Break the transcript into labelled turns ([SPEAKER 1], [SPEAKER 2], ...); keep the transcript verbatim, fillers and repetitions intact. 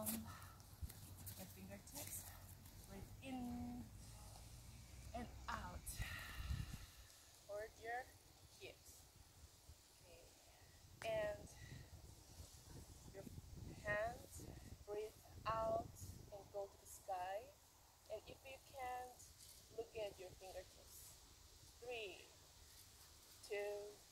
[SPEAKER 1] palm, your fingertips. Breathe in and out. Hold your hips. Okay. And your hands, breathe out and go to the sky. And if you can't, look at your fingertips. Three, two,